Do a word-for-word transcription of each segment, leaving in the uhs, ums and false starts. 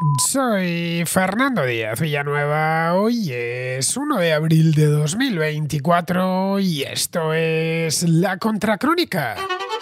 Soy Fernando Díaz Villanueva, hoy es uno de abril de dos mil veinticuatro y esto es La Contracrónica.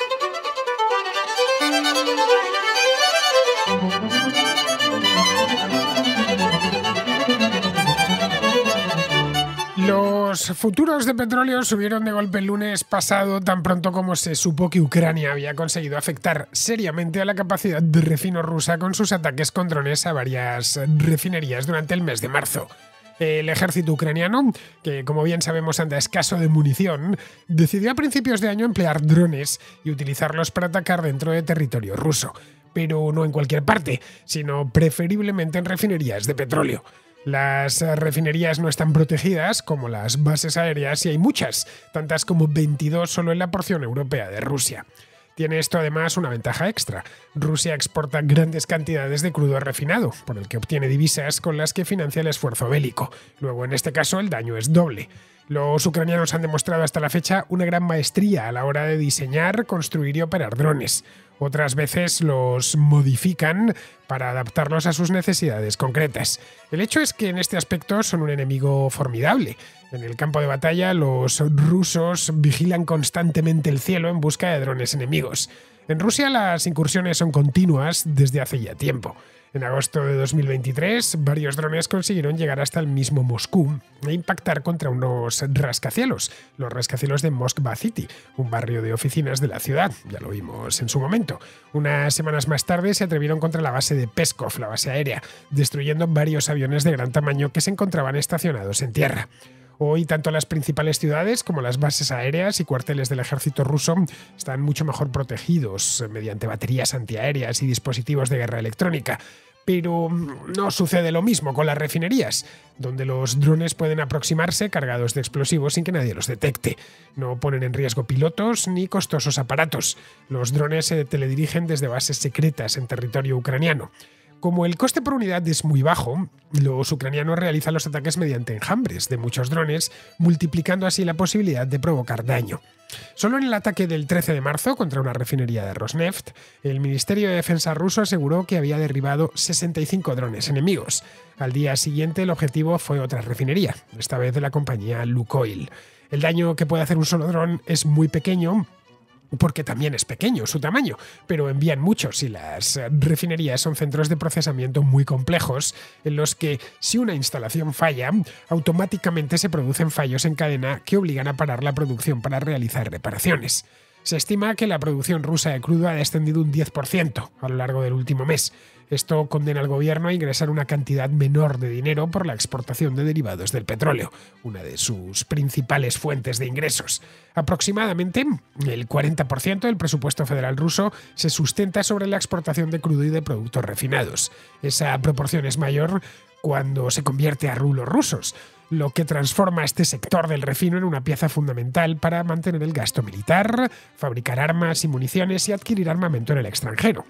Los futuros de petróleo subieron de golpe el lunes pasado tan pronto como se supo que Ucrania había conseguido afectar seriamente a la capacidad de refino rusa con sus ataques con drones a varias refinerías durante el mes de marzo. El ejército ucraniano, que como bien sabemos anda escaso de munición, decidió a principios de año emplear drones y utilizarlos para atacar dentro de territorio ruso, pero no en cualquier parte, sino preferiblemente en refinerías de petróleo. Las refinerías no están protegidas como las bases aéreas y hay muchas, tantas como veintidós solo en la porción europea de Rusia. Tiene esto además una ventaja extra. Rusia exporta grandes cantidades de crudo refinado, por el que obtiene divisas con las que financia el esfuerzo bélico. Luego, en este caso, el daño es doble. Los ucranianos han demostrado hasta la fecha una gran maestría a la hora de diseñar, construir y operar drones. Otras veces los modifican para adaptarlos a sus necesidades concretas. El hecho es que en este aspecto son un enemigo formidable. En el campo de batalla, los rusos vigilan constantemente el cielo en busca de drones enemigos. En Rusia las incursiones son continuas desde hace ya tiempo. En agosto de dos mil veintitrés, varios drones consiguieron llegar hasta el mismo Moscú e impactar contra unos rascacielos, los rascacielos de Moskva City, un barrio de oficinas de la ciudad, ya lo vimos en su momento. Unas semanas más tarde se atrevieron contra la base de Peskov, la base aérea, destruyendo varios aviones de gran tamaño que se encontraban estacionados en tierra. Hoy, tanto las principales ciudades como las bases aéreas y cuarteles del ejército ruso están mucho mejor protegidos mediante baterías antiaéreas y dispositivos de guerra electrónica. Pero no sucede lo mismo con las refinerías, donde los drones pueden aproximarse cargados de explosivos sin que nadie los detecte. No ponen en riesgo pilotos ni costosos aparatos. Los drones se teledirigen desde bases secretas en territorio ucraniano. Como el coste por unidad es muy bajo, los ucranianos realizan los ataques mediante enjambres de muchos drones, multiplicando así la posibilidad de provocar daño. Solo en el ataque del trece de marzo contra una refinería de Rosneft, el Ministerio de Defensa ruso aseguró que había derribado sesenta y cinco drones enemigos. Al día siguiente el objetivo fue otra refinería, esta vez de la compañía Lukoil. El daño que puede hacer un solo dron es muy pequeño, porque también es pequeño su tamaño, pero envían muchos y las refinerías son centros de procesamiento muy complejos en los que, si una instalación falla, automáticamente se producen fallos en cadena que obligan a parar la producción para realizar reparaciones. Se estima que la producción rusa de crudo ha descendido un diez por ciento a lo largo del último mes. Esto condena al gobierno a ingresar una cantidad menor de dinero por la exportación de derivados del petróleo, una de sus principales fuentes de ingresos. Aproximadamente el cuarenta por ciento del presupuesto federal ruso se sustenta sobre la exportación de crudo y de productos refinados. Esa proporción es mayor cuando se convierte a rublos rusos, lo que transforma este sector del refino en una pieza fundamental para mantener el gasto militar, fabricar armas y municiones y adquirir armamento en el extranjero.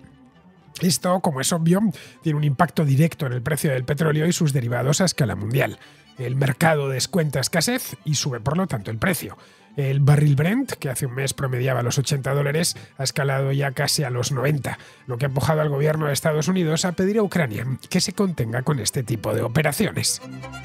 Esto, como es obvio, tiene un impacto directo en el precio del petróleo y sus derivados a escala mundial. El mercado descuenta escasez y sube por lo tanto el precio. El barril Brent, que hace un mes promediaba los ochenta dólares, ha escalado ya casi a los noventa, lo que ha empujado al gobierno de Estados Unidos a pedir a Ucrania que se contenga con este tipo de operaciones.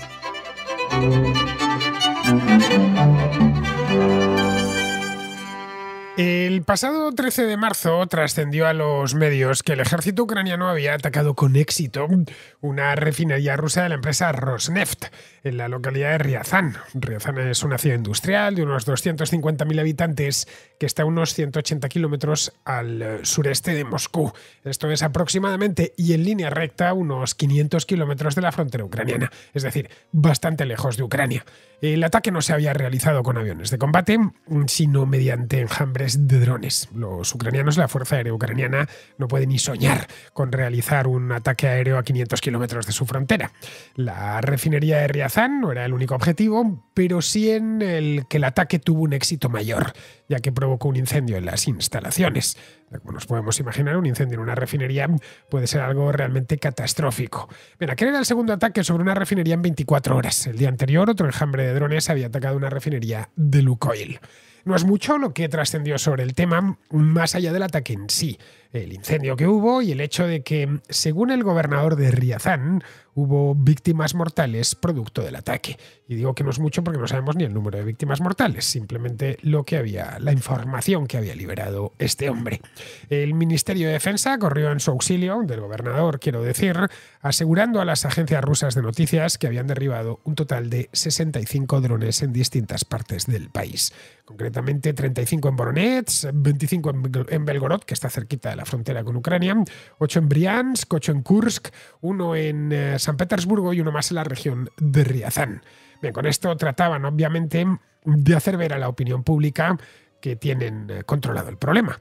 El pasado trece de marzo trascendió a los medios que el ejército ucraniano había atacado con éxito una refinería rusa de la empresa Rosneft en la localidad de Ryazan. Ryazan es una ciudad industrial de unos doscientos cincuenta mil habitantes que está a unos ciento ochenta kilómetros al sureste de Moscú. Esto es aproximadamente y en línea recta unos quinientos kilómetros de la frontera ucraniana, es decir, bastante lejos de Ucrania. El ataque no se había realizado con aviones de combate, sino mediante enjambres de drones. Los ucranianos, la Fuerza Aérea Ucraniana, no pueden ni soñar con realizar un ataque aéreo a quinientos kilómetros de su frontera. La refinería de Ryazan no era el único objetivo, pero sí en el que el ataque tuvo un éxito mayor, ya que provocó un incendio en las instalaciones. Como nos podemos imaginar, un incendio en una refinería puede ser algo realmente catastrófico. Bien, aquel era el segundo ataque sobre una refinería en veinticuatro horas. El día anterior, otro enjambre de drones había atacado una refinería de Lukoil. No es mucho lo que trascendió sobre el tema, más allá del ataque en sí. el incendio que hubo y el hecho de que, según el gobernador de Riazán, hubo víctimas mortales producto del ataque. Y digo que no es mucho porque no sabemos ni el número de víctimas mortales, simplemente lo que había, la información que había liberado este hombre. El Ministerio de Defensa corrió en su auxilio, del gobernador, quiero decir, asegurando a las agencias rusas de noticias que habían derribado un total de sesenta y cinco drones en distintas partes del país. Concretamente treinta y cinco en Voronezh, veinticinco en Belgorod, que está cerquita de la frontera con Ucrania, ocho en Briansk, ocho en Kursk, uno en eh, San Petersburgo y uno más en la región de Riazán. Bien, con esto trataban, obviamente, de hacer ver a la opinión pública que tienen eh, controlado el problema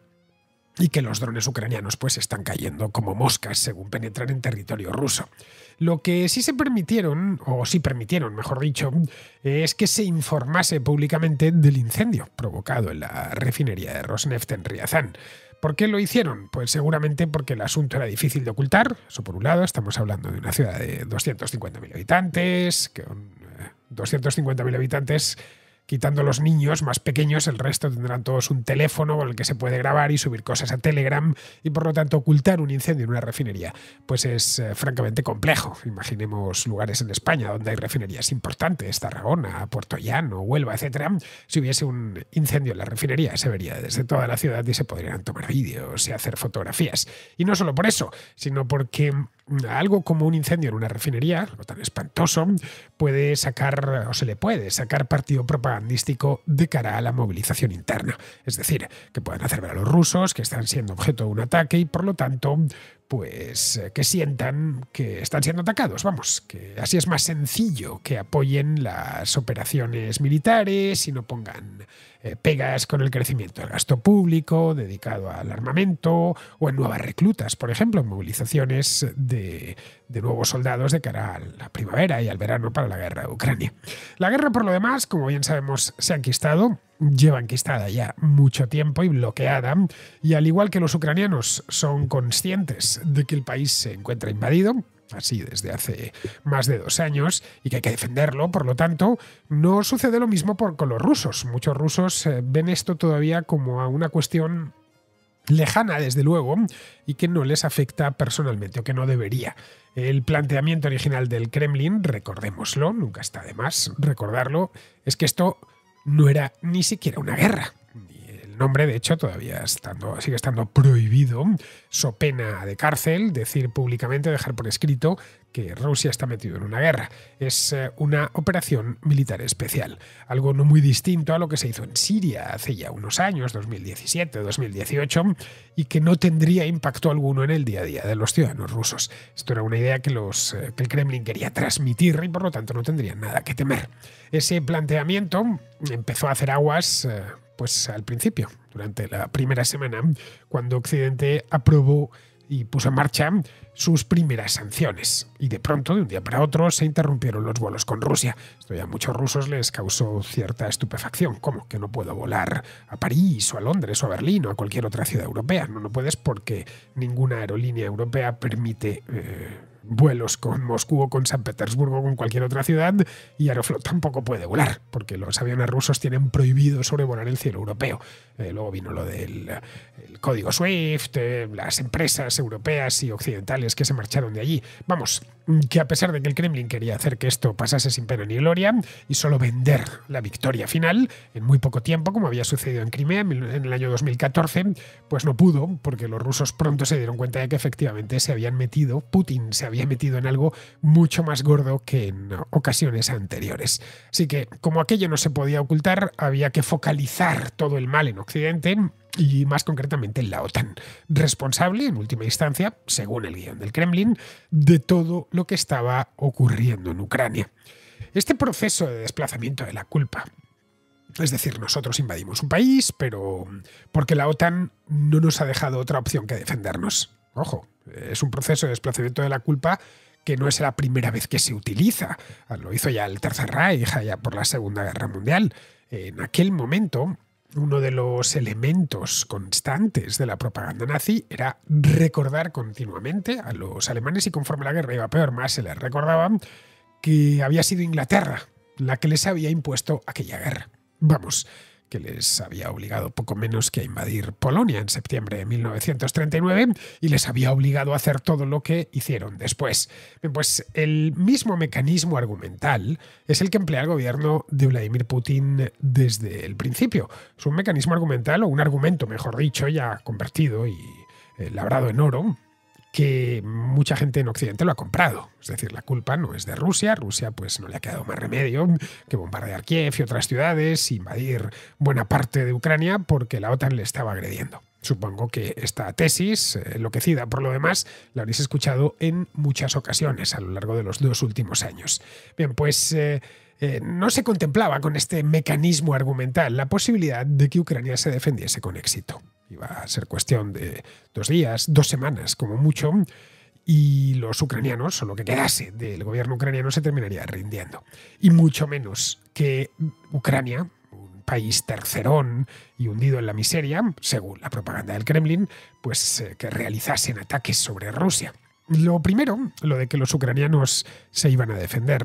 y que los drones ucranianos pues están cayendo como moscas según penetran en territorio ruso. Lo que sí se permitieron, o sí permitieron, mejor dicho, es que se informase públicamente del incendio provocado en la refinería de Rosneft en Riazán. ¿Por qué lo hicieron? Pues seguramente porque el asunto era difícil de ocultar. Eso por un lado, estamos hablando de una ciudad de doscientos cincuenta mil habitantes, que con doscientos cincuenta mil habitantes, quitando los niños más pequeños, el resto tendrán todos un teléfono con el que se puede grabar y subir cosas a Telegram, y por lo tanto ocultar un incendio en una refinería pues es eh, francamente complejo. Imaginemos lugares en España donde hay refinerías importantes, Tarragona, Puerto Llano, Huelva, etcétera. Si hubiese un incendio en la refinería se vería desde toda la ciudad y se podrían tomar vídeos y hacer fotografías. Y no solo por eso, sino porque algo como un incendio en una refinería, algo tan espantoso, puede sacar, o se le puede sacar partido propagandístico de cara a la movilización interna. Es decir, que puedan hacer ver a los rusos que están siendo objeto de un ataque y, por lo tanto, pues que sientan que están siendo atacados. Vamos, que así es más sencillo que apoyen las operaciones militares y no pongan eh, pegas con el crecimiento del gasto público dedicado al armamento o en nuevas reclutas, por ejemplo, en movilizaciones de, de nuevos soldados de cara a la primavera y al verano para la guerra de Ucrania. La guerra, por lo demás, como bien sabemos, se ha enquistado. Lleva enquistada ya mucho tiempo y bloqueada, y al igual que los ucranianos son conscientes de que el país se encuentra invadido, así desde hace más de dos años, y que hay que defenderlo, por lo tanto, no sucede lo mismo por, con los rusos. Muchos rusos eh, ven esto todavía como a una cuestión lejana, desde luego, y que no les afecta personalmente, o que no debería. El planteamiento original del Kremlin, recordémoslo, nunca está de más recordarlo, es que esto no era ni siquiera una guerra. El nombre, de hecho, todavía estando, sigue estando prohibido, so pena de cárcel, decir públicamente, dejar por escrito que Rusia está metido en una guerra. Es eh, una operación militar especial, algo no muy distinto a lo que se hizo en Siria hace ya unos años, dos mil diecisiete, dos mil dieciocho, y que no tendría impacto alguno en el día a día de los ciudadanos rusos. Esto era una idea que, los, eh, que el Kremlin quería transmitir y por lo tanto no tendrían nada que temer. Ese planteamiento empezó a hacer aguas eh, pues al principio, durante la primera semana, cuando Occidente aprobó y puso en marcha sus primeras sanciones. Y de pronto, de un día para otro, se interrumpieron los vuelos con Rusia. Esto ya a muchos rusos les causó cierta estupefacción. ¿Cómo? ¿Que no puedo volar a París o a Londres o a Berlín o a cualquier otra ciudad europea? No, no puedes porque ninguna aerolínea europea permite Eh, vuelos con Moscú o con San Petersburgo o con cualquier otra ciudad, y Aeroflot tampoco puede volar, porque los aviones rusos tienen prohibido sobrevolar el cielo europeo. Eh, luego vino lo del el código SWIFT, eh, las empresas europeas y occidentales que se marcharon de allí. Vamos, que a pesar de que el Kremlin quería hacer que esto pasase sin pena ni gloria y solo vender la victoria final en muy poco tiempo, como había sucedido en Crimea en el año dos mil catorce, pues no pudo, porque los rusos pronto se dieron cuenta de que efectivamente se habían metido, Putin se había metido en algo mucho más gordo que en ocasiones anteriores. Así que, como aquello no se podía ocultar, había que focalizar todo el mal en Occidente y más concretamente en la OTAN, responsable, en última instancia, según el guión del Kremlin, de todo lo que estaba ocurriendo en Ucrania. Este proceso de desplazamiento de la culpa, es decir, nosotros invadimos un país, pero porque la OTAN no nos ha dejado otra opción que defendernos. Ojo, es un proceso de desplazamiento de la culpa que no es la primera vez que se utiliza. Lo hizo ya el Tercer Reich, ya por la Segunda Guerra Mundial. En aquel momento, uno de los elementos constantes de la propaganda nazi era recordar continuamente a los alemanes, y conforme la guerra iba peor, más se les recordaba que había sido Inglaterra la que les había impuesto aquella guerra. Vamos, que les había obligado poco menos que a invadir Polonia en septiembre de mil novecientos treinta y nueve y les había obligado a hacer todo lo que hicieron después. Bien, pues el mismo mecanismo argumental es el que emplea el gobierno de Vladimir Putin desde el principio. Es un mecanismo argumental, o un argumento, mejor dicho, ya convertido y eh, labrado en oro, que mucha gente en Occidente lo ha comprado. Es decir, la culpa no es de Rusia. Rusia pues no le ha quedado más remedio que bombardear Kiev y otras ciudades, invadir buena parte de Ucrania porque la OTAN le estaba agrediendo. Supongo que esta tesis, eh, enloquecida por lo demás, la habréis escuchado en muchas ocasiones a lo largo de los dos últimos años. Bien, pues eh, eh, no se contemplaba con este mecanismo argumental la posibilidad de que Ucrania se defendiese con éxito. Iba a ser cuestión de dos días, dos semanas como mucho, y los ucranianos, o lo que quedase del gobierno ucraniano, se terminaría rindiendo. Y mucho menos que Ucrania, un país tercerón y hundido en la miseria, según la propaganda del Kremlin, pues eh, que realizasen ataques sobre Rusia. Lo primero, lo de que los ucranianos se iban a defender,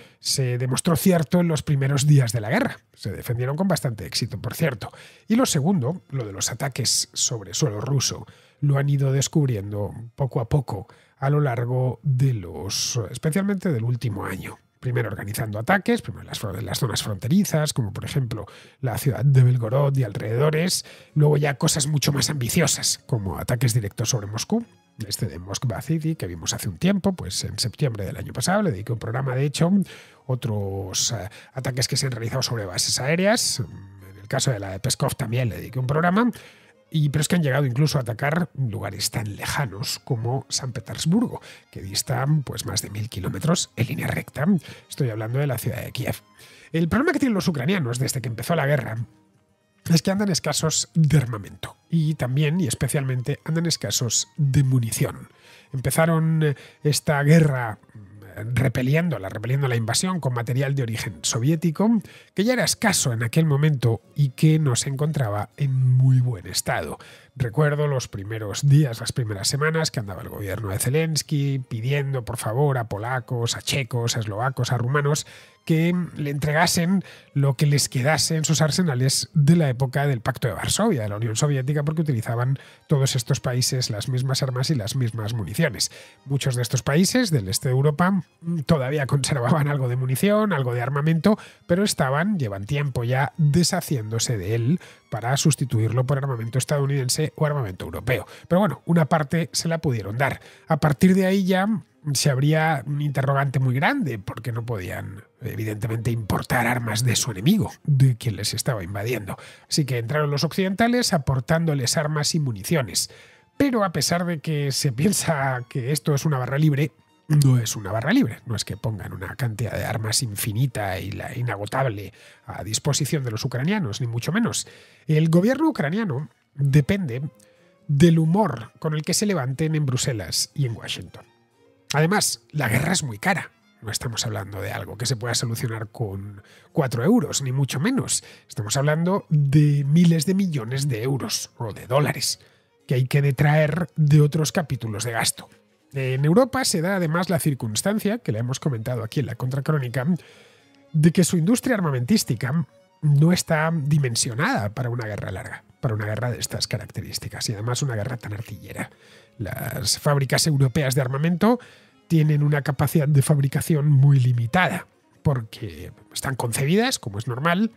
se demostró cierto en los primeros días de la guerra. Se defendieron con bastante éxito, por cierto. Y lo segundo, lo de los ataques sobre suelo ruso, lo han ido descubriendo poco a poco a lo largo de los, especialmente del último año. Primero organizando ataques, primero en las, en las zonas fronterizas, como por ejemplo la ciudad de Belgorod y alrededores. Luego ya cosas mucho más ambiciosas, como ataques directos sobre Moscú. Este de Moskva City, que vimos hace un tiempo, pues en septiembre del año pasado, le dediqué un programa, de hecho, otros uh, ataques que se han realizado sobre bases aéreas. En el caso de la de Peskov también le dediqué un programa. Y, pero es que han llegado incluso a atacar lugares tan lejanos como San Petersburgo, que distan pues, más de mil kilómetros en línea recta. Estoy hablando de la ciudad de Kiev. El problema que tienen los ucranianos desde que empezó la guerra es que andan escasos de armamento y también y especialmente andan escasos de munición. Empezaron esta guerra repeliéndola, repeliendo la invasión con material de origen soviético, que ya era escaso en aquel momento y que no se encontraba en muy buen estado. Recuerdo los primeros días, las primeras semanas que andaba el gobierno de Zelensky pidiendo por favor a polacos, a checos, a eslovacos, a rumanos que le entregasen lo que les quedase en sus arsenales de la época del Pacto de Varsovia, de la Unión Soviética, porque utilizaban todos estos países las mismas armas y las mismas municiones. Muchos de estos países del este de Europa todavía conservaban algo de munición, algo de armamento, pero estaban, llevan tiempo ya, deshaciéndose de él para sustituirlo por armamento estadounidense o armamento europeo. Pero bueno, una parte se la pudieron dar. A partir de ahí ya se abría un interrogante muy grande, porque no podían, evidentemente, importar armas de su enemigo, de quien les estaba invadiendo. Así que entraron los occidentales aportándoles armas y municiones. Pero a pesar de que se piensa que esto es una barra libre, no es una barra libre. No es que pongan una cantidad de armas infinita y la inagotable a disposición de los ucranianos, ni mucho menos. El gobierno ucraniano depende del humor con el que se levanten en Bruselas y en Washington. Además, la guerra es muy cara. No estamos hablando de algo que se pueda solucionar con cuatro euros, ni mucho menos. Estamos hablando de miles de millones de euros o de dólares que hay que detraer de otros capítulos de gasto. En Europa se da además la circunstancia, que la hemos comentado aquí en la Contracrónica, de que su industria armamentística no está dimensionada para una guerra larga, para una guerra de estas características y además una guerra tan artillera. Las fábricas europeas de armamento tienen una capacidad de fabricación muy limitada porque están concebidas, como es normal,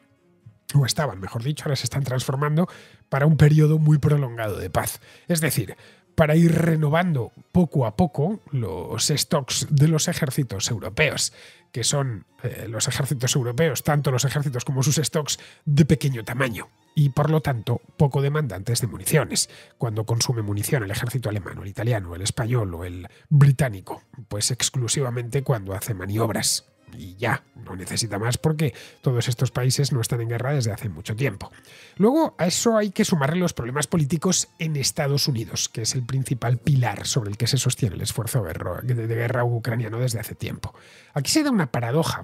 o estaban, mejor dicho, ahora se están transformando para un periodo muy prolongado de paz. Es decir, para ir renovando poco a poco los stocks de los ejércitos europeos, que son eh, los ejércitos europeos, tanto los ejércitos como sus stocks, de pequeño tamaño y, por lo tanto, poco demandantes de municiones. Cuando consume munición el ejército alemán, o el italiano, el español o el británico, pues exclusivamente cuando hace maniobras. Y ya, no necesita más porque todos estos países no están en guerra desde hace mucho tiempo. Luego, a eso hay que sumarle los problemas políticos en Estados Unidos, que es el principal pilar sobre el que se sostiene el esfuerzo de guerra ucraniano desde hace tiempo. Aquí se da una paradoja,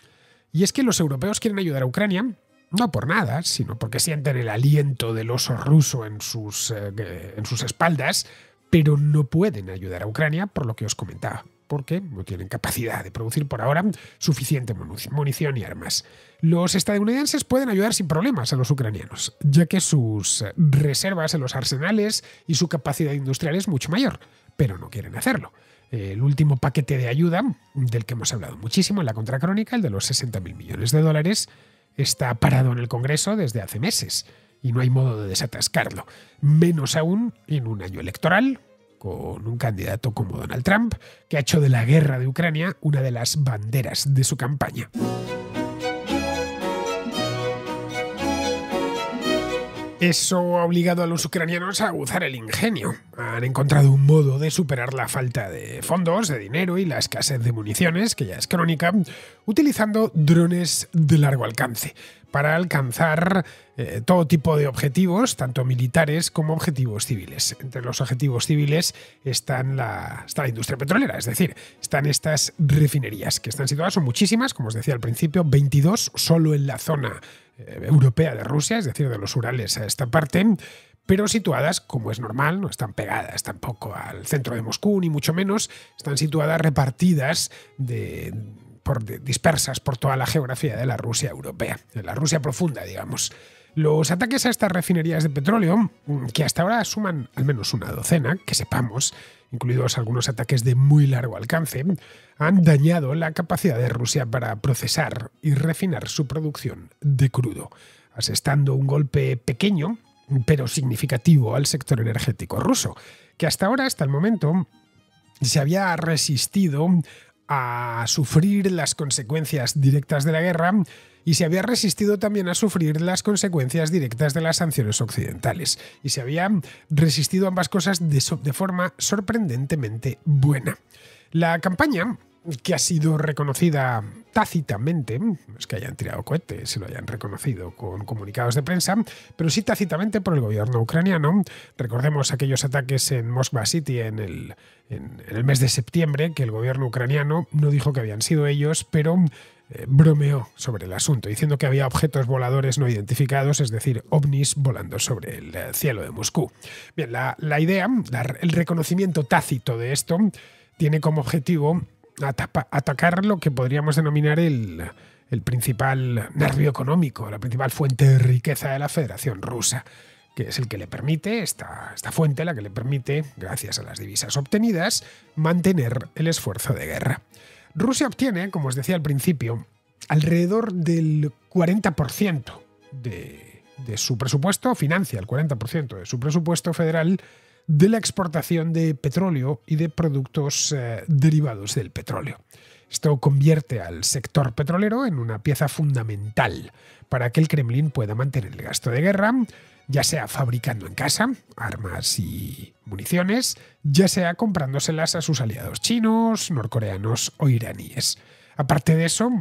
y es que los europeos quieren ayudar a Ucrania, no por nada, sino porque sienten el aliento del oso ruso en sus, eh, en sus espaldas, pero no pueden ayudar a Ucrania por lo que os comentaba. porque no tienen capacidad de producir por ahora suficiente munición y armas. Los estadounidenses pueden ayudar sin problemas a los ucranianos, ya que sus reservas en los arsenales y su capacidad industrial es mucho mayor, pero no quieren hacerlo. El último paquete de ayuda, del que hemos hablado muchísimo en la contracrónica, el de los sesenta mil millones de dólares, está parado en el Congreso desde hace meses y no hay modo de desatascarlo, menos aún en un año electoral, con un candidato como Donald Trump, que ha hecho de la guerra de Ucrania una de las banderas de su campaña. Eso ha obligado a los ucranianos a aguzar el ingenio. Han encontrado un modo de superar la falta de fondos, de dinero y la escasez de municiones, que ya es crónica, utilizando drones de largo alcance para alcanzar eh, todo tipo de objetivos, tanto militares como objetivos civiles. Entre los objetivos civiles están la, está la industria petrolera, es decir, están estas refinerías que están situadas, son muchísimas, como os decía al principio, veintidós solo en la zona eh, europea de Rusia, es decir, de los Urales a esta parte, pero situadas, como es normal, no están pegadas tampoco al centro de Moscú, ni mucho menos, están situadas repartidas de... Por, dispersas por toda la geografía de la Rusia europea, de la Rusia profunda, digamos. Los ataques a estas refinerías de petróleo, que hasta ahora suman al menos una docena, que sepamos, incluidos algunos ataques de muy largo alcance, han dañado la capacidad de Rusia para procesar y refinar su producción de crudo, asestando un golpe pequeño, pero significativo al sector energético ruso, que hasta ahora, hasta el momento, se había resistido a sufrir las consecuencias directas de la guerra y se había resistido también a sufrir las consecuencias directas de las sanciones occidentales. Y se había resistido a ambas cosas de, so de forma sorprendentemente buena. La campaña, que ha sido reconocida tácitamente, no es que hayan tirado cohetes, se lo hayan reconocido con comunicados de prensa, pero sí tácitamente por el gobierno ucraniano. Recordemos aquellos ataques en Moskva City en el, en, en el mes de septiembre, que el gobierno ucraniano no dijo que habían sido ellos, pero eh, bromeó sobre el asunto, diciendo que había objetos voladores no identificados, es decir, ovnis volando sobre el cielo de Moscú. Bien, la, la idea, la, el reconocimiento tácito de esto, tiene como objetivo atacar lo que podríamos denominar el, el principal nervio económico, la principal fuente de riqueza de la Federación Rusa, que es el que le permite, esta, esta fuente, la que le permite, gracias a las divisas obtenidas, mantener el esfuerzo de guerra. Rusia obtiene, como os decía al principio, alrededor del cuarenta por ciento de, de su presupuesto, financia el cuarenta por ciento de su presupuesto federal de la exportación de petróleo y de productos eh, derivados del petróleo. Esto convierte al sector petrolero en una pieza fundamental para que el Kremlin pueda mantener el gasto de guerra, ya sea fabricando en casa armas y municiones, ya sea comprándoselas a sus aliados chinos, norcoreanos o iraníes. Aparte de eso,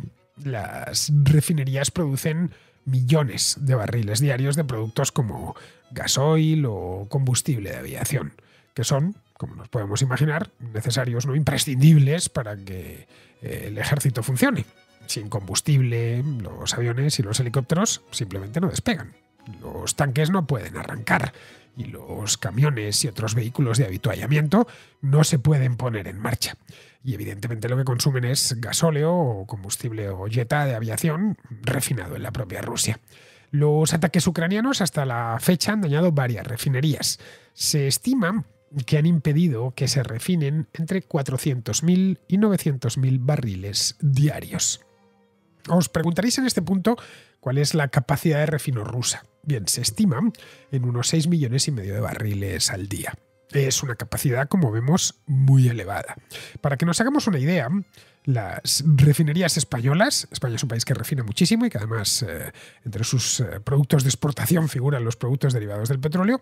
las refinerías producen millones de barriles diarios de productos como gasoil o combustible de aviación, que son, como nos podemos imaginar, necesarios, no imprescindibles para que eh, el ejército funcione. Sin combustible, los aviones y los helicópteros simplemente no despegan. Los tanques no pueden arrancar y los camiones y otros vehículos de avituallamiento no se pueden poner en marcha. Y evidentemente lo que consumen es gasóleo o combustible o yeta de aviación refinado en la propia Rusia. Los ataques ucranianos hasta la fecha han dañado varias refinerías. Se estima que han impedido que se refinen entre cuatrocientos mil y novecientos mil barriles diarios. Os preguntaréis en este punto cuál es la capacidad de refino rusa. Bien, se estima en unos seis millones y medio de barriles al día. Es una capacidad, como vemos, muy elevada. Para que nos hagamos una idea, las refinerías españolas, España es un país que refina muchísimo y que además eh, entre sus eh, productos de exportación figuran los productos derivados del petróleo,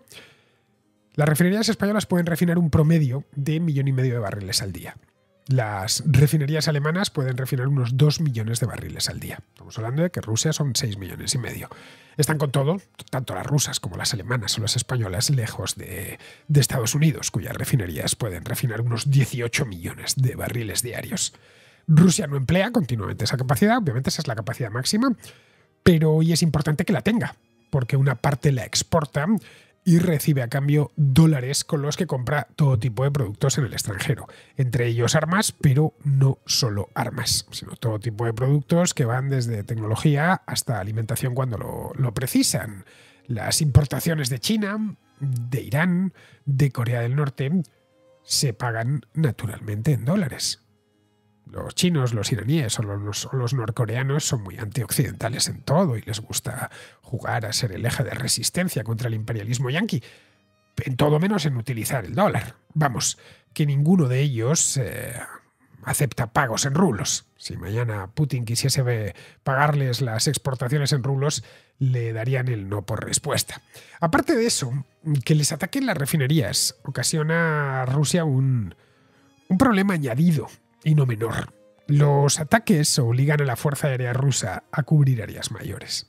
las refinerías españolas pueden refinar un promedio de millón y medio de barriles al día. Las refinerías alemanas pueden refinar unos dos millones de barriles al día. Estamos hablando de que Rusia son seis millones y medio. Están con todo, tanto las rusas como las alemanas o las españolas, lejos de, de Estados Unidos, cuyas refinerías pueden refinar unos dieciocho millones de barriles diarios. Rusia no emplea continuamente esa capacidad, obviamente esa es la capacidad máxima, pero hoy es importante que la tenga, porque una parte la exporta y recibe a cambio dólares con los que compra todo tipo de productos en el extranjero, entre ellos armas, pero no solo armas, sino todo tipo de productos que van desde tecnología hasta alimentación cuando lo, lo precisan. Las importaciones de China, de Irán, de Corea del Norte se pagan naturalmente en dólares. Los chinos, los iraníes o los, o los norcoreanos son muy antioccidentales en todo y les gusta jugar a ser el eje de resistencia contra el imperialismo yanqui, en todo menos en utilizar el dólar. Vamos, que ninguno de ellos eh, acepta pagos en rublos. Si mañana Putin quisiese pagarles las exportaciones en rublos, le darían el no por respuesta. Aparte de eso, que les ataquen las refinerías ocasiona a Rusia un, un problema añadido y no menor. Los ataques obligan a la Fuerza Aérea Rusa a cubrir áreas mayores.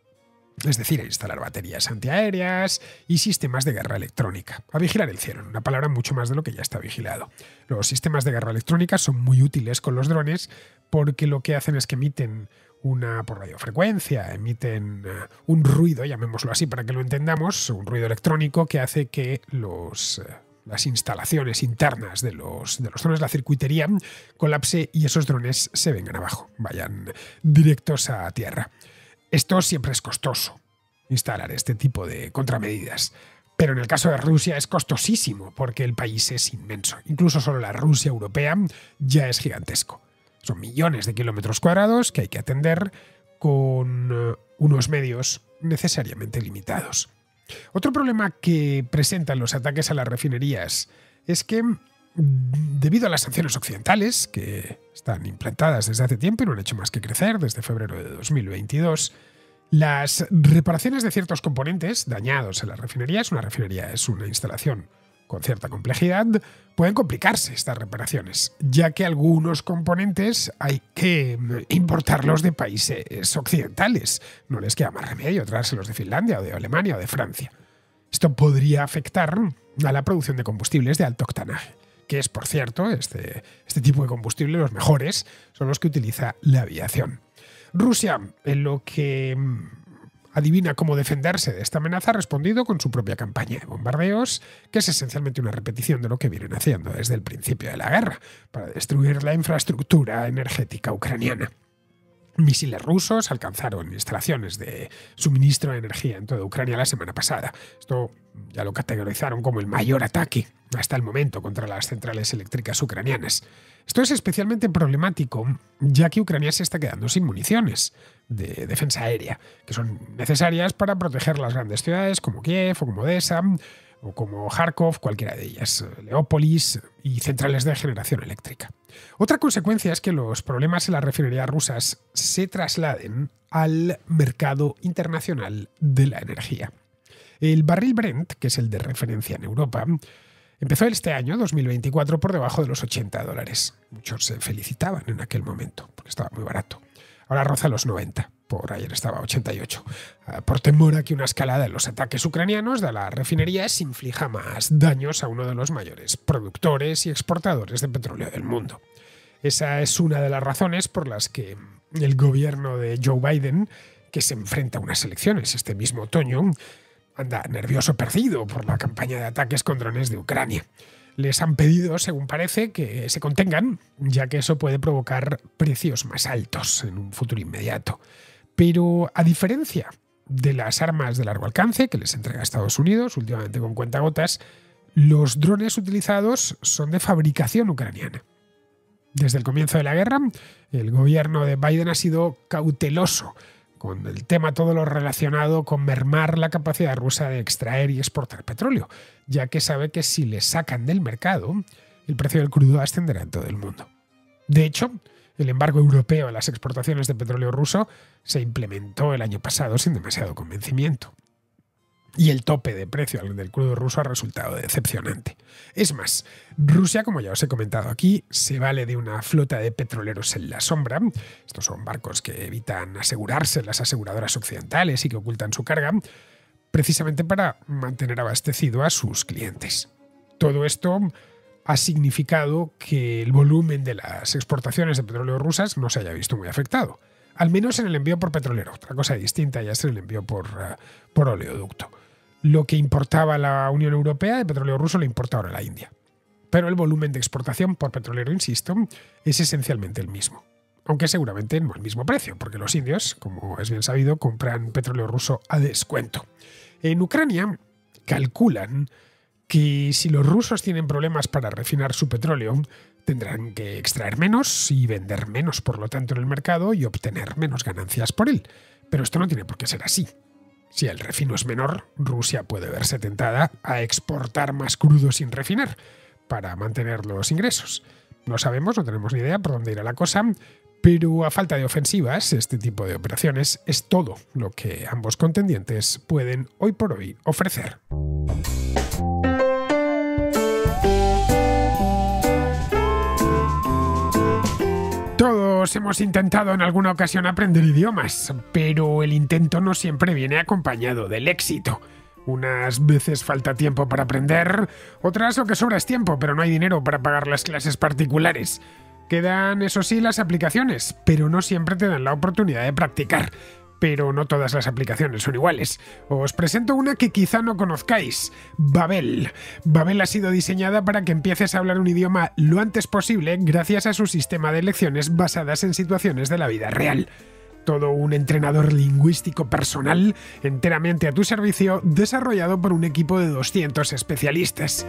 Es decir, a instalar baterías antiaéreas y sistemas de guerra electrónica. A vigilar el cielo, en una palabra, mucho más de lo que ya está vigilado. Los sistemas de guerra electrónica son muy útiles con los drones porque lo que hacen es que emiten una por radiofrecuencia, emiten uh, un ruido, llamémoslo así para que lo entendamos, un ruido electrónico que hace que los... Uh, las instalaciones internas de los, de los drones, la circuitería, colapse y esos drones se vengan abajo, vayan directos a tierra. Esto siempre es costoso, instalar este tipo de contramedidas. Pero en el caso de Rusia es costosísimo porque el país es inmenso. Incluso solo la Rusia europea ya es gigantesco. Son millones de kilómetros cuadrados que hay que atender con unos medios necesariamente limitados. Otro problema que presentan los ataques a las refinerías es que, debido a las sanciones occidentales, que están implantadas desde hace tiempo y no han hecho más que crecer desde febrero de dos mil veintidós, las reparaciones de ciertos componentes dañados en las refinerías, una refinería es una instalación con cierta complejidad, pueden complicarse estas reparaciones, ya que algunos componentes hay que importarlos de países occidentales. No les queda más remedio traérselos de Finlandia o de Alemania o de Francia. Esto podría afectar a la producción de combustibles de alto octanaje, que es, por cierto, este, este tipo de combustible, los mejores, son los que utiliza la aviación. Rusia, en lo que adivina cómo defenderse de esta amenaza, ha respondido con su propia campaña de bombardeos, que es esencialmente una repetición de lo que vienen haciendo desde el principio de la guerra, para destruir la infraestructura energética ucraniana. Misiles rusos alcanzaron instalaciones de suministro de energía en toda Ucrania la semana pasada. Esto ya lo categorizaron como el mayor ataque hasta el momento contra las centrales eléctricas ucranianas. Esto es especialmente problemático ya que Ucrania se está quedando sin municiones de defensa aérea, que son necesarias para proteger las grandes ciudades como Kiev o como Odessa o como Kharkov, cualquiera de ellas, Leópolis y centrales de generación eléctrica. Otra consecuencia es que los problemas en las refinerías rusas se trasladen al mercado internacional de la energía. El barril Brent, que es el de referencia en Europa, empezó este año, dos mil veinticuatro, por debajo de los ochenta dólares. Muchos se felicitaban en aquel momento, porque estaba muy barato. Ahora roza los noventa, por ayer estaba a ochenta y ocho, por temor a que una escalada en los ataques ucranianos de las refinerías inflija más daños a uno de los mayores productores y exportadores de petróleo del mundo. Esa es una de las razones por las que el gobierno de Joe Biden, que se enfrenta a unas elecciones este mismo otoño, anda nervioso perdido por la campaña de ataques con drones de Ucrania. Les han pedido, según parece, que se contengan, ya que eso puede provocar precios más altos en un futuro inmediato. Pero a diferencia de las armas de largo alcance que les entrega Estados Unidos, últimamente con cuentagotas, los drones utilizados son de fabricación ucraniana. Desde el comienzo de la guerra, el gobierno de Biden ha sido cauteloso con el tema todo lo relacionado con mermar la capacidad rusa de extraer y exportar petróleo, ya que sabe que si le sacan del mercado, el precio del crudo ascenderá en todo el mundo. De hecho, el embargo europeo a las exportaciones de petróleo ruso se implementó el año pasado sin demasiado convencimiento. Y el tope de precio del crudo ruso ha resultado decepcionante. Es más, Rusia, como ya os he comentado aquí, se vale de una flota de petroleros en la sombra. Estos son barcos que evitan asegurarse en las aseguradoras occidentales y que ocultan su carga, precisamente para mantener abastecido a sus clientes. Todo esto ha significado que el volumen de las exportaciones de petróleo rusas no se haya visto muy afectado. Al menos en el envío por petrolero. Otra cosa distinta ya es en el envío por, uh, por oleoducto. Lo que importaba la Unión Europea de petróleo ruso lo importa ahora la India. Pero el volumen de exportación por petrolero, insisto, es esencialmente el mismo. Aunque seguramente no al mismo precio, porque los indios, como es bien sabido, compran petróleo ruso a descuento. En Ucrania calculan que si los rusos tienen problemas para refinar su petróleo, tendrán que extraer menos y vender menos, por lo tanto, en el mercado y obtener menos ganancias por él. Pero esto no tiene por qué ser así. Si el refino es menor, Rusia puede verse tentada a exportar más crudo sin refinar para mantener los ingresos. No sabemos, no tenemos ni idea por dónde irá la cosa, pero a falta de ofensivas, este tipo de operaciones es todo lo que ambos contendientes pueden hoy por hoy ofrecer. Todos hemos intentado en alguna ocasión aprender idiomas, pero el intento no siempre viene acompañado del éxito. Unas veces falta tiempo para aprender, otras lo que sobra es tiempo, pero no hay dinero para pagar las clases particulares. Quedan, eso sí, las aplicaciones, pero no siempre te dan la oportunidad de practicar. Pero no todas las aplicaciones son iguales. Os presento una que quizá no conozcáis, Babel. Babel ha sido diseñada para que empieces a hablar un idioma lo antes posible gracias a su sistema de lecciones basadas en situaciones de la vida real. Todo un entrenador lingüístico personal enteramente a tu servicio, desarrollado por un equipo de doscientos especialistas.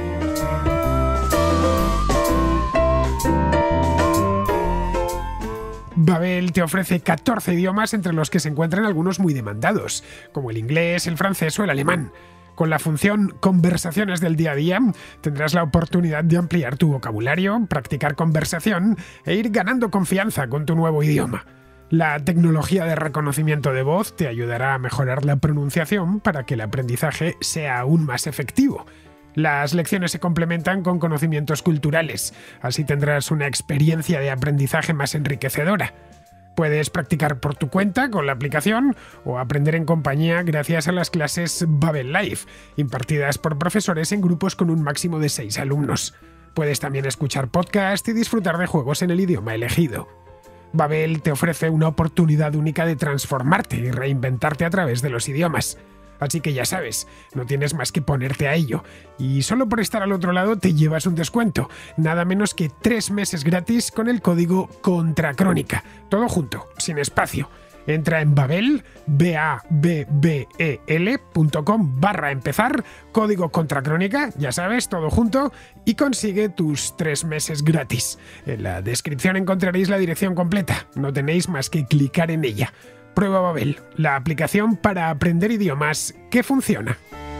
Babel te ofrece catorce idiomas, entre los que se encuentran algunos muy demandados, como el inglés, el francés o el alemán. Con la función Conversaciones del día a día tendrás la oportunidad de ampliar tu vocabulario, practicar conversación e ir ganando confianza con tu nuevo idioma. La tecnología de reconocimiento de voz te ayudará a mejorar la pronunciación para que el aprendizaje sea aún más efectivo. Las lecciones se complementan con conocimientos culturales, así tendrás una experiencia de aprendizaje más enriquecedora. Puedes practicar por tu cuenta con la aplicación o aprender en compañía gracias a las clases Babel Live, impartidas por profesores en grupos con un máximo de seis alumnos. Puedes también escuchar podcast y disfrutar de juegos en el idioma elegido. Babel te ofrece una oportunidad única de transformarte y reinventarte a través de los idiomas. Así que ya sabes, no tienes más que ponerte a ello. Y solo por estar al otro lado te llevas un descuento. Nada menos que tres meses gratis con el código CONTRACRÓNICA. Todo junto, sin espacio. Entra en Babel, B A B B E L punto com barra empezar, código CONTRACRÓNICA, ya sabes, todo junto, y consigue tus tres meses gratis. En la descripción encontraréis la dirección completa. No tenéis más que clicar en ella. Prueba Babel, la aplicación para aprender idiomas que funciona.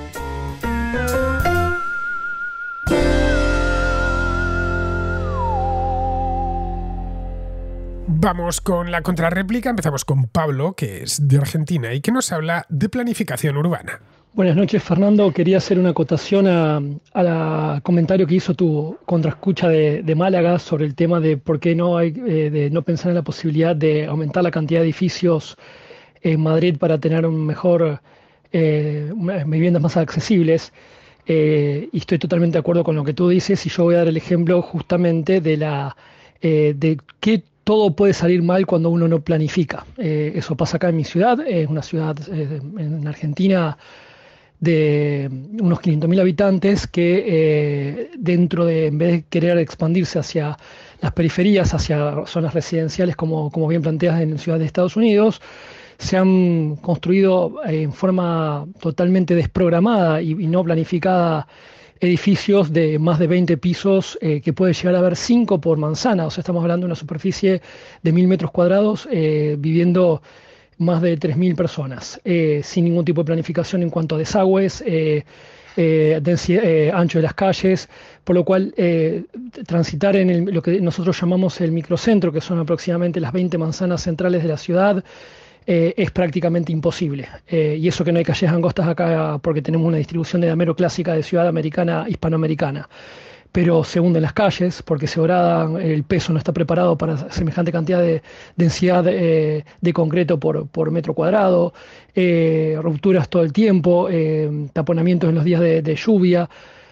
Vamos con la contrarréplica. Empezamos con Pablo, que es de Argentina y que nos habla de planificación urbana. Buenas noches, Fernando. Quería hacer una acotación a, a la comentario que hizo tu contraescucha de, de Málaga sobre el tema de por qué no hay eh, de no pensar en la posibilidad de aumentar la cantidad de edificios en Madrid para tener un mejor eh, viviendas más accesibles. Eh, y estoy totalmente de acuerdo con lo que tú dices, y yo voy a dar el ejemplo justamente de la eh, de que todo puede salir mal cuando uno no planifica. Eh, eso pasa acá en mi ciudad, es una ciudad eh, en Argentina de unos quinientos mil habitantes que eh, dentro de, en vez de querer expandirse hacia las periferias, hacia zonas residenciales como, como bien planteas en ciudades de Estados Unidos, se han construido en forma totalmente desprogramada y, y no planificada edificios de más de veinte pisos eh, que puede llegar a haber cinco por manzana. O sea, estamos hablando de una superficie de mil metros cuadrados eh, viviendo más de tres mil personas, eh, sin ningún tipo de planificación en cuanto a desagües, eh, eh, densidad, eh, ancho de las calles, por lo cual eh, transitar en el, lo que nosotros llamamos el microcentro, que son aproximadamente las veinte manzanas centrales de la ciudad, eh, es prácticamente imposible. Eh, y eso que no hay calles angostas acá porque tenemos una distribución de damero clásica de ciudad americana, hispanoamericana. Pero se hunden las calles porque se horadan, el peso no está preparado para semejante cantidad de densidad eh, de concreto por, por metro cuadrado, eh, rupturas todo el tiempo, eh, taponamientos en los días de, de lluvia,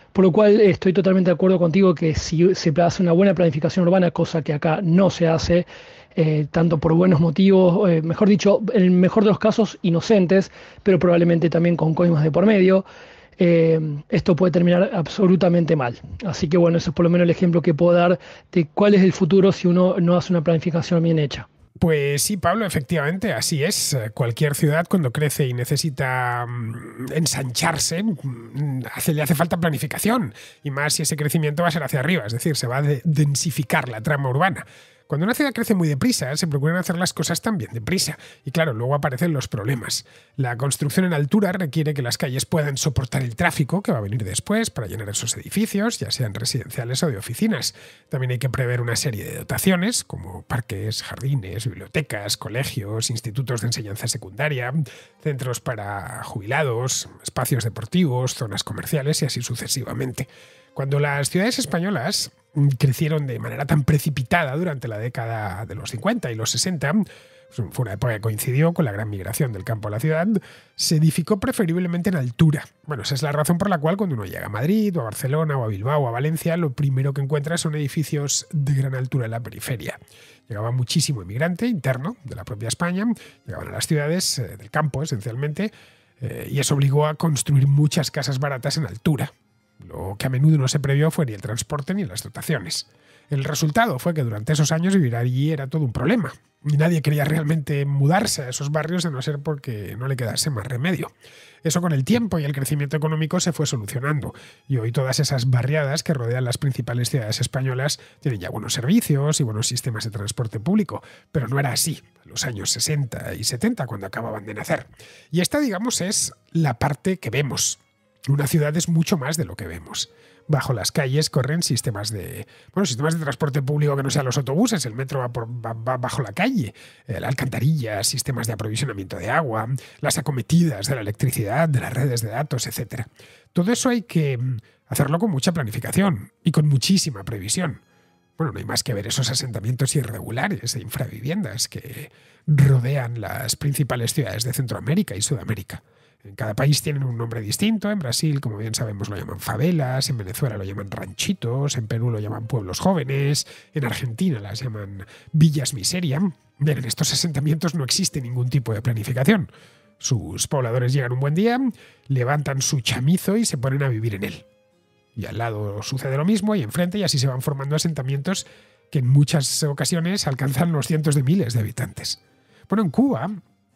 Por lo cual estoy totalmente de acuerdo contigo que si se hace una buena planificación urbana, cosa que acá no se hace, eh, tanto por buenos motivos, eh, mejor dicho, en el mejor de los casos inocentes, pero probablemente también con coimas de por medio, eh, esto puede terminar absolutamente mal. Así que bueno, eso es por lo menos el ejemplo que puedo dar de cuál es el futuro si uno no hace una planificación bien hecha. Pues sí, Pablo, efectivamente, así es. Cualquier ciudad cuando crece y necesita mm, ensancharse, mm, hace, le hace falta planificación. Y más si ese crecimiento va a ser hacia arriba, es decir, se va a de- densificar la trama urbana. Cuando una ciudad crece muy deprisa, se procuran hacer las cosas también deprisa. Y claro, luego aparecen los problemas. La construcción en altura requiere que las calles puedan soportar el tráfico que va a venir después para llenar esos edificios, ya sean residenciales o de oficinas. También hay que prever una serie de dotaciones, como parques, jardines, bibliotecas, colegios, institutos de enseñanza secundaria, centros para jubilados, espacios deportivos, zonas comerciales y así sucesivamente. Cuando las ciudades españolas crecieron de manera tan precipitada durante la década de los cincuenta y los sesenta, fue una época que coincidió con la gran migración del campo a la ciudad, se edificó preferiblemente en altura. Bueno, esa es la razón por la cual cuando uno llega a Madrid o a Barcelona o a Bilbao o a Valencia, lo primero que encuentra son edificios de gran altura en la periferia. Llegaba muchísimo inmigrante interno de la propia España, llegaban a las ciudades eh, del campo esencialmente, eh, y eso obligó a construir muchas casas baratas en altura. Lo que a menudo no se previó fue ni el transporte ni las dotaciones. El resultado fue que durante esos años vivir allí era todo un problema. Y nadie quería realmente mudarse a esos barrios a no ser porque no le quedase más remedio. Eso con el tiempo y el crecimiento económico se fue solucionando. Y hoy todas esas barriadas que rodean las principales ciudades españolas tienen ya buenos servicios y buenos sistemas de transporte público. Pero no era así en los años sesenta y setenta cuando acababan de nacer. Y esta, digamos, es la parte que vemos. Una ciudad es mucho más de lo que vemos. Bajo las calles corren sistemas de, bueno, sistemas de transporte público que no sean los autobuses, el metro va, por, va, va bajo la calle, eh, la alcantarilla, sistemas de aprovisionamiento de agua, las acometidas de la electricidad, de las redes de datos, etcétera. Todo eso hay que hacerlo con mucha planificación y con muchísima previsión. Bueno, no hay más que ver esos asentamientos irregulares de infraviviendas que rodean las principales ciudades de Centroamérica y Sudamérica. En cada país tienen un nombre distinto. En Brasil, como bien sabemos, lo llaman favelas, en Venezuela lo llaman ranchitos, en Perú lo llaman pueblos jóvenes, en Argentina las llaman villas miseria. Bien, en estos asentamientos no existe ningún tipo de planificación. Sus pobladores llegan un buen día, levantan su chamizo y se ponen a vivir en él. Y al lado sucede lo mismo y enfrente, y así se van formando asentamientos que en muchas ocasiones alcanzan los cientos de miles de habitantes. Bueno, en Cuba,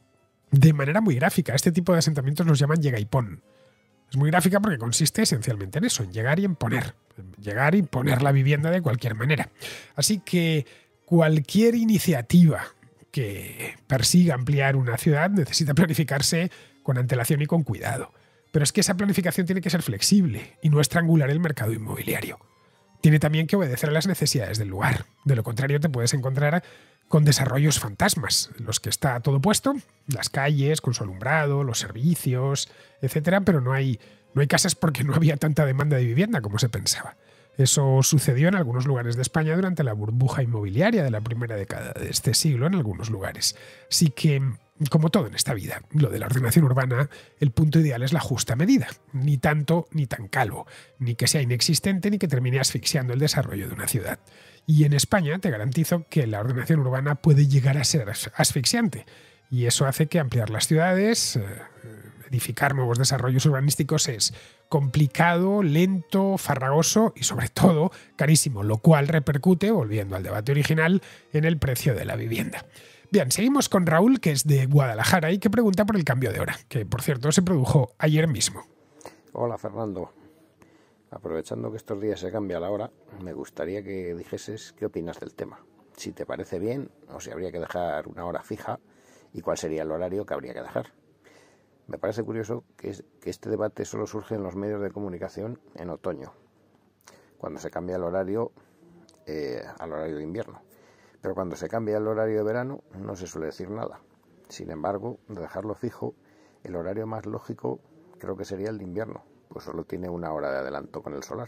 de manera muy gráfica, este tipo de asentamientos los llaman llega y pon. Es muy gráfica porque consiste esencialmente en eso, en llegar y en poner. En llegar y poner la vivienda de cualquier manera. Así que cualquier iniciativa que persiga ampliar una ciudad necesita planificarse con antelación y con cuidado. Pero es que esa planificación tiene que ser flexible y no estrangular el mercado inmobiliario. Tiene también que obedecer a las necesidades del lugar. De lo contrario, te puedes encontrar con desarrollos fantasmas, en los que está todo puesto, las calles con su alumbrado, los servicios, etcétera, pero no hay, no hay casas porque no había tanta demanda de vivienda como se pensaba. Eso sucedió en algunos lugares de España durante la burbuja inmobiliaria de la primera década de este siglo, en algunos lugares. Así que, como todo en esta vida, lo de la ordenación urbana, el punto ideal es la justa medida, ni tanto ni tan calvo, ni que sea inexistente ni que termine asfixiando el desarrollo de una ciudad. Y en España te garantizo que la ordenación urbana puede llegar a ser asfixiante. Y eso hace que ampliar las ciudades, eh, edificar nuevos desarrollos urbanísticos es complicado, lento, farragoso y sobre todo carísimo, lo cual repercute, volviendo al debate original, en el precio de la vivienda. Bien, seguimos con Raúl, que es de Guadalajara y que pregunta por el cambio de hora, que por cierto se produjo ayer mismo. Hola Fernando. Aprovechando que estos días se cambia la hora, me gustaría que dijeses qué opinas del tema. Si te parece bien o si habría que dejar una hora fija y cuál sería el horario que habría que dejar. Me parece curioso que, es, que este debate solo surge en los medios de comunicación en otoño, cuando se cambia el horario eh, al horario de invierno. Pero cuando se cambia el horario de verano no se suele decir nada. Sin embargo, de dejarlo fijo, el horario más lógico creo que sería el de invierno, pues solo tiene una hora de adelanto con el solar.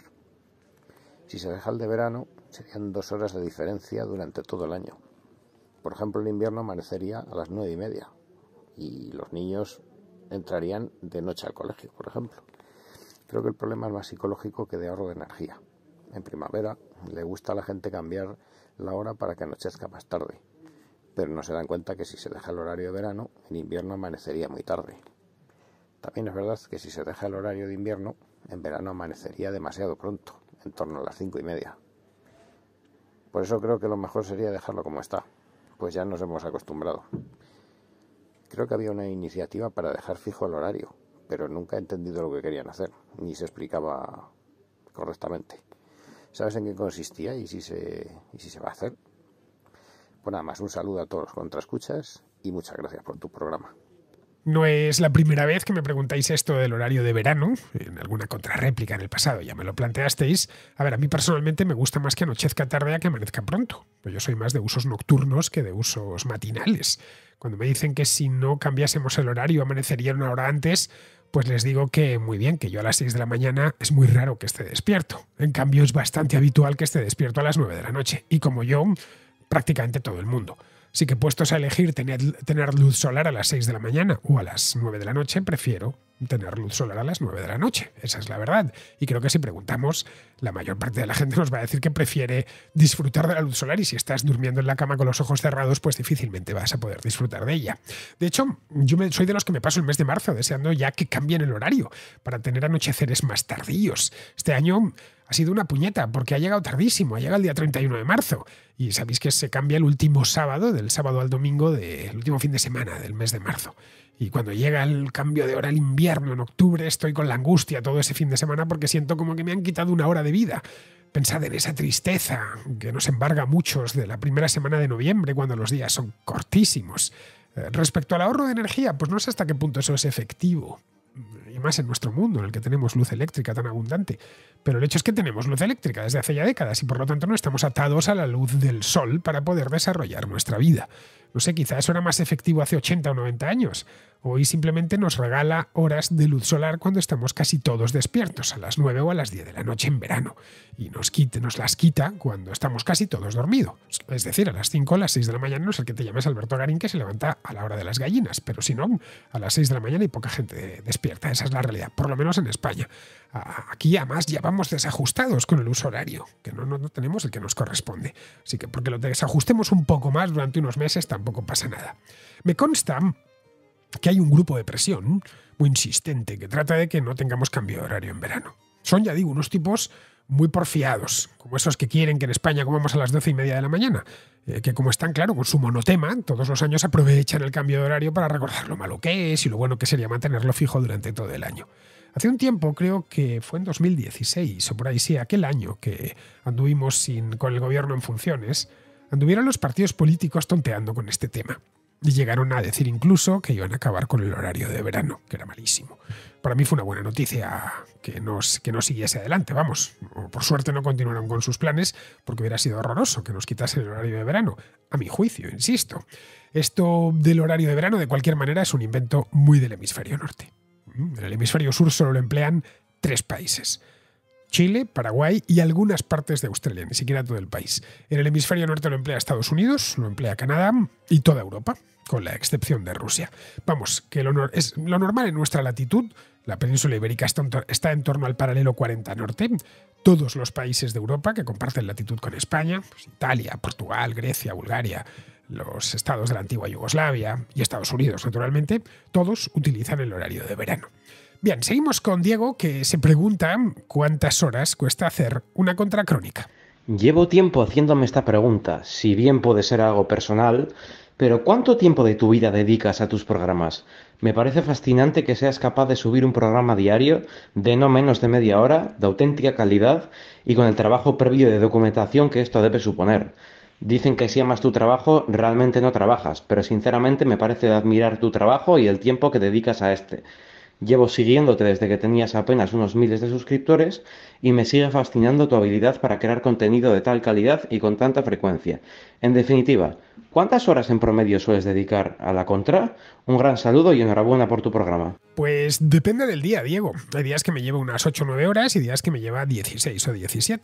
Si se deja el de verano, serían dos horas de diferencia durante todo el año. Por ejemplo, el invierno amanecería a las nueve y media y los niños entrarían de noche al colegio, por ejemplo. Creo que el problema es más psicológico que de ahorro de energía. En primavera le gusta a la gente cambiar la hora para que anochezca más tarde, pero no se dan cuenta que si se deja el horario de verano, en invierno amanecería muy tarde. También es verdad que si se deja el horario de invierno, en verano amanecería demasiado pronto, en torno a las cinco y media. Por eso creo que lo mejor sería dejarlo como está, pues ya nos hemos acostumbrado. Creo que había una iniciativa para dejar fijo el horario, pero nunca he entendido lo que querían hacer, ni se explicaba correctamente. ¿Sabes en qué consistía y si se, y si se va a hacer? Pues nada más, un saludo a todos los contraescuchas y muchas gracias por tu programa. No es la primera vez que me preguntáis esto del horario de verano. En alguna contrarréplica en el pasado ya me lo planteasteis. A ver, a mí personalmente me gusta más que anochezca tarde a que amanezca pronto. Pues yo soy más de usos nocturnos que de usos matinales. Cuando me dicen que si no cambiásemos el horario amanecería una hora antes, pues les digo que muy bien, que yo a las seis de la mañana es muy raro que esté despierto. En cambio es bastante habitual que esté despierto a las nueve de la noche. Y como yo, prácticamente todo el mundo. Así que puestos a elegir tener, tener luz solar a las seis de la mañana o a las nueve de la noche, prefiero tener luz solar a las nueve de la noche. Esa es la verdad. Y creo que si preguntamos, la mayor parte de la gente nos va a decir que prefiere disfrutar de la luz solar, y si estás durmiendo en la cama con los ojos cerrados, pues difícilmente vas a poder disfrutar de ella. De hecho, yo me, soy de los que me paso el mes de marzo deseando ya que cambien el horario para tener anocheceres más tardíos. Este año ha sido una puñeta porque ha llegado tardísimo, ha llegado el día treinta y uno de marzo. Y sabéis que se cambia el último sábado, del sábado al domingo, del último fin de semana del mes de marzo. Y cuando llega el cambio de hora al invierno, en octubre, estoy con la angustia todo ese fin de semana porque siento como que me han quitado una hora de vida. Pensad en esa tristeza que nos embarga a muchos de la primera semana de noviembre, cuando los días son cortísimos. Eh, respecto al ahorro de energía, pues no sé hasta qué punto eso es efectivo. Y más en nuestro mundo, en el que tenemos luz eléctrica tan abundante. Pero el hecho es que tenemos luz eléctrica desde hace ya décadas y por lo tanto no estamos atados a la luz del sol para poder desarrollar nuestra vida. No sé, quizá eso era más efectivo hace ochenta o noventa años. Hoy simplemente nos regala horas de luz solar cuando estamos casi todos despiertos, a las nueve o a las diez de la noche en verano. Y nos, quite, nos las quita cuando estamos casi todos dormidos. Es decir, a las cinco o las seis de la mañana, no es el que te llames Alberto Garín, que se levanta a la hora de las gallinas. Pero si no, a las seis de la mañana hay poca gente despierta. Esa es la realidad, por lo menos en España. Aquí además ya vamos desajustados con el uso horario, que no, no, no tenemos el que nos corresponde. Así que porque lo desajustemos un poco más durante unos meses tampoco pasa nada. Me consta que hay un grupo de presión muy insistente que trata de que no tengamos cambio de horario en verano. Son, ya digo, unos tipos muy porfiados, como esos que quieren que en España comamos a las doce y media de la mañana, eh, que como están, claro, con su monotema, todos los años aprovechan el cambio de horario para recordar lo malo que es y lo bueno que sería mantenerlo fijo durante todo el año. Hace un tiempo, creo que fue en dos mil dieciséis, o por ahí sí, aquel año que anduvimos sin, con el gobierno en funciones, anduvieron los partidos políticos tonteando con este tema. Y llegaron a decir incluso que iban a acabar con el horario de verano, que era malísimo. Para mí fue una buena noticia que no, que no siguiese adelante, vamos. Por suerte no continuaron con sus planes, porque hubiera sido horroroso que nos quitasen el horario de verano. A mi juicio, insisto. Esto del horario de verano, de cualquier manera, es un invento muy del hemisferio norte. En el hemisferio sur solo lo emplean tres países: Chile, Paraguay y algunas partes de Australia, ni siquiera todo el país. En el hemisferio norte lo emplea Estados Unidos, lo emplea Canadá y toda Europa, con la excepción de Rusia. Vamos, que lo, no, es, lo normal en nuestra latitud, la península ibérica está en, está en torno al paralelo cuarenta norte. Todos los países de Europa que comparten latitud con España, pues Italia, Portugal, Grecia, Bulgaria, los estados de la antigua Yugoslavia y Estados Unidos, naturalmente, todos utilizan el horario de verano. Bien, seguimos con Diego, que se pregunta cuántas horas cuesta hacer una contracrónica. Llevo tiempo haciéndome esta pregunta, si bien puede ser algo personal, pero ¿cuánto tiempo de tu vida dedicas a tus programas? Me parece fascinante que seas capaz de subir un programa diario de no menos de media hora, de auténtica calidad y con el trabajo previo de documentación que esto debe suponer. Dicen que si amas tu trabajo, realmente no trabajas, pero sinceramente me parece de admirar tu trabajo y el tiempo que dedicas a este. Llevo siguiéndote desde que tenías apenas unos miles de suscriptores y me sigue fascinando tu habilidad para crear contenido de tal calidad y con tanta frecuencia. En definitiva, ¿cuántas horas en promedio sueles dedicar a la contra? Un gran saludo y enhorabuena por tu programa. Pues depende del día, Diego. Hay días que me lleva unas ocho o nueve horas y días que me lleva dieciséis o diecisiete.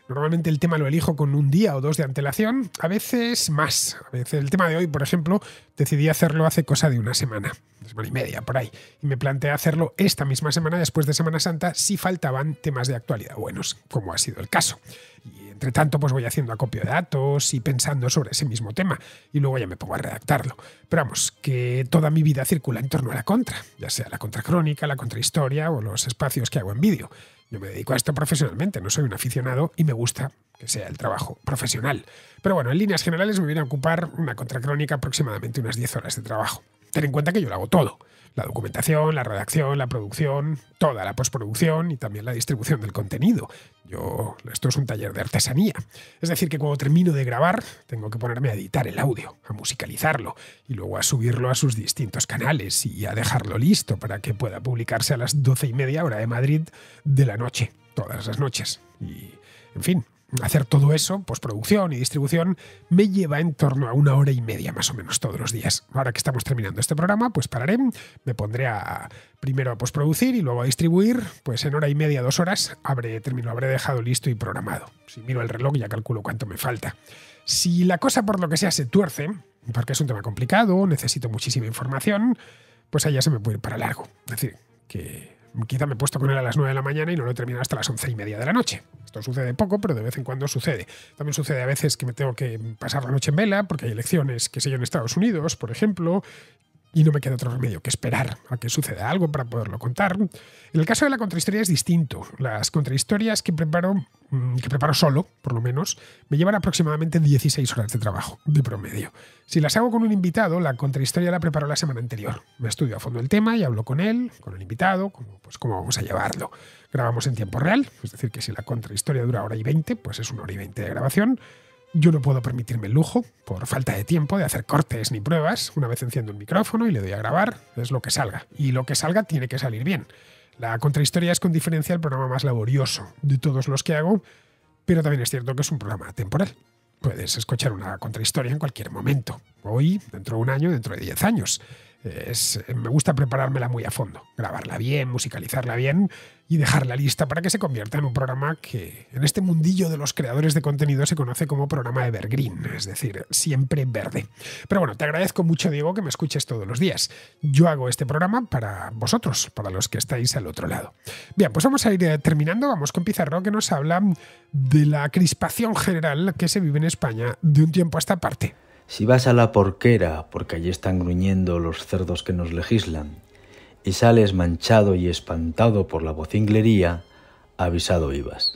Normalmente el tema lo elijo con un día o dos de antelación, a veces más. A veces el tema de hoy, por ejemplo, decidí hacerlo hace cosa de una semana, una semana y media, por ahí. Y me planteé hacerlo esta misma semana, después de Semana Santa, si faltaban temas de actualidad buenos, como ha sido el caso. Y entre tanto, pues voy haciendo acopio de datos y pensando sobre ese mismo tema. Y luego ya me pongo a redactarlo. Pero vamos, que toda mi vida circula en torno a la contra, ya sea la contracrónica, la contrahistoria o los espacios que hago en vídeo. Yo me dedico a esto profesionalmente, no soy un aficionado y me gusta que sea el trabajo profesional. Pero bueno, en líneas generales me viene a ocupar una contracrónica aproximadamente unas diez horas de trabajo. Ten en cuenta que yo lo hago todo. La documentación, la redacción, la producción, toda la postproducción y también la distribución del contenido. Yo, esto es un taller de artesanía. Es decir, que cuando termino de grabar, tengo que ponerme a editar el audio, a musicalizarlo y luego a subirlo a sus distintos canales y a dejarlo listo para que pueda publicarse a las doce y media hora de Madrid de la noche, todas las noches. Y, en fin, hacer todo eso, postproducción y distribución, me lleva en torno a una hora y media más o menos todos los días. Ahora que estamos terminando este programa, pues pararé, me pondré a, primero a postproducir y luego a distribuir, pues en hora y media, dos horas, habré, termino, habré dejado listo y programado. Si miro el reloj ya calculo cuánto me falta. Si la cosa por lo que sea se tuerce, porque es un tema complicado, necesito muchísima información, pues allá se me puede ir para largo. Es decir, que quizá me he puesto con él a las nueve de la mañana y no lo he terminado hasta las once y media de la noche. Esto sucede poco, pero de vez en cuando sucede. También sucede a veces que me tengo que pasar la noche en vela porque hay elecciones, que sé yo, en Estados Unidos, por ejemplo, y no me queda otro remedio que esperar a que suceda algo para poderlo contar. En el caso de la contrahistoria es distinto. Las contrahistorias que preparo, que preparo solo, por lo menos, me llevan aproximadamente dieciséis horas de trabajo, de promedio. Si las hago con un invitado, la contrahistoria la preparo la semana anterior. Me estudio a fondo el tema y hablo con él, con el invitado, como, pues cómo vamos a llevarlo. Grabamos en tiempo real, es decir, que si la contrahistoria dura hora y veinte, pues es una hora y veinte de grabación. Yo no puedo permitirme el lujo, por falta de tiempo, de hacer cortes ni pruebas. Una vez enciendo un micrófono y le doy a grabar, es lo que salga. Y lo que salga tiene que salir bien. La contrahistoria es con diferencia el programa más laborioso de todos los que hago, pero también es cierto que es un programa temporal. Puedes escuchar una contrahistoria en cualquier momento. Hoy, dentro de un año, dentro de diez años. Es, me gusta preparármela muy a fondo, grabarla bien, musicalizarla bien y dejarla lista para que se convierta en un programa que en este mundillo de los creadores de contenido se conoce como programa evergreen, es decir, siempre verde. Pero bueno, te agradezco mucho, Diego, que me escuches todos los días. Yo hago este programa para vosotros, para los que estáis al otro lado. Bien, pues vamos a ir terminando, vamos con Pizarro, que nos habla de la crispación general que se vive en España de un tiempo a esta parte. Si vas a la porquera, porque allí están gruñendo los cerdos que nos legislan, y sales manchado y espantado por la vocinglería, avisado ibas.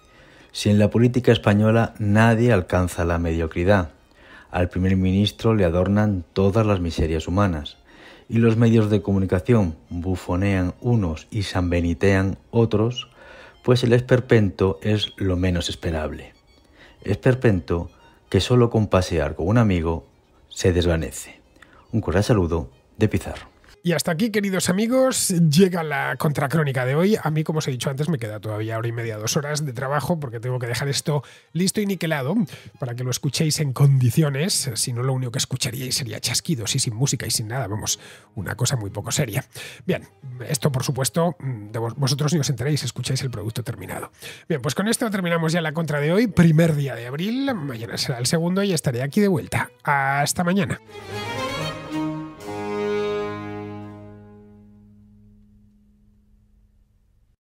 Si en la política española nadie alcanza la mediocridad, al primer ministro le adornan todas las miserias humanas, y los medios de comunicación bufonean unos y sanbenitean otros, pues el esperpento es lo menos esperable. Esperpento que solo con pasear con un amigo se desvanece. Un cordial saludo de Pizarro. Y hasta aquí, queridos amigos, llega la contracrónica de hoy. A mí, como os he dicho antes, me queda todavía hora y media, dos horas de trabajo porque tengo que dejar esto listo y niquelado para que lo escuchéis en condiciones. Si no, lo único que escucharíais sería chasquidos y sin música y sin nada. Vamos, una cosa muy poco seria. Bien, esto por supuesto, de vosotros ni os enteréis, escucháis el producto terminado. Bien, pues con esto terminamos ya la contra de hoy, primer día de abril. Mañana será el segundo y estaré aquí de vuelta. Hasta mañana.